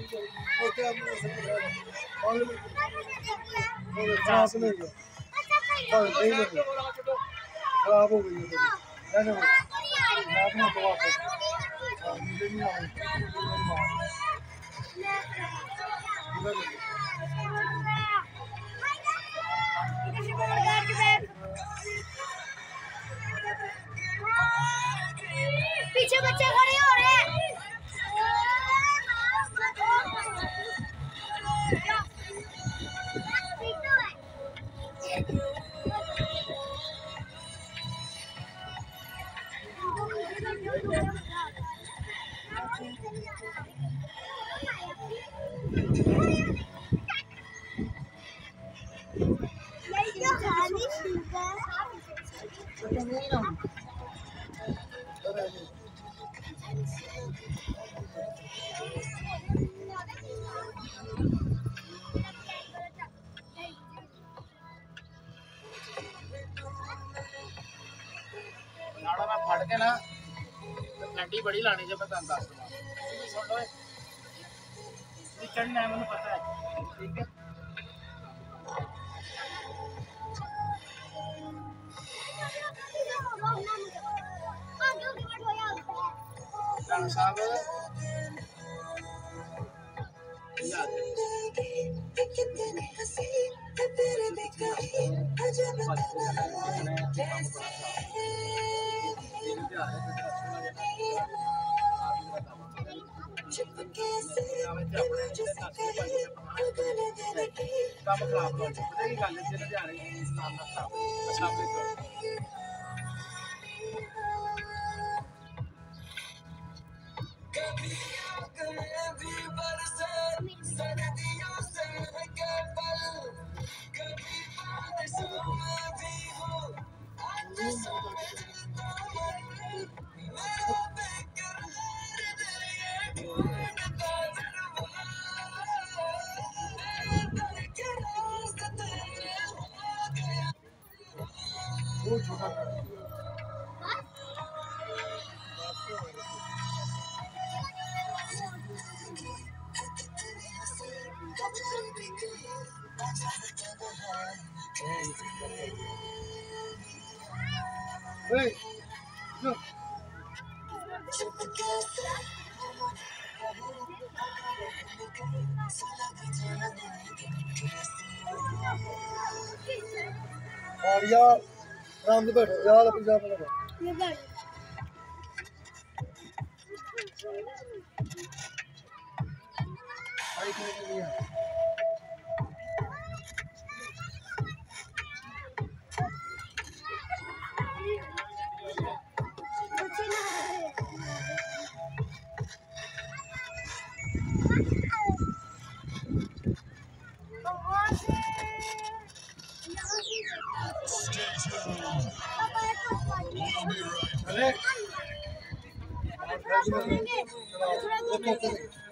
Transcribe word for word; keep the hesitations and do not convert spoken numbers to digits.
खराब हो गई पीछे बच्चे खड़े हो रहे हैं। फट के ना ठंडी बड़ी लानी जो मैं दस चढ़ना है मैंने पता है ठीक है साहब काम खराब हो जाए गल लुधियाने Hey, look. और यार राम से बैठो यार अपनी जा पर ये बैठ भाई के लिए अरे